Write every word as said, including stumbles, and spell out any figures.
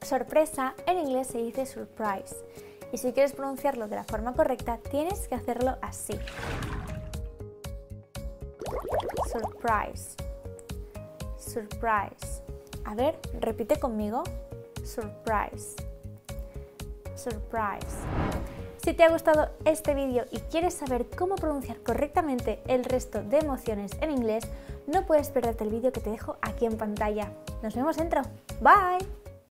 Sorpresa en inglés se dice surprise. Y si quieres pronunciarlo de la forma correcta, tienes que hacerlo así. Surprise. Surprise. A ver, repite conmigo. Surprise. Surprise. Si te ha gustado este vídeo y quieres saber cómo pronunciar correctamente el resto de emociones en inglés, no puedes perderte el vídeo que te dejo aquí en pantalla. Nos vemos dentro. Bye.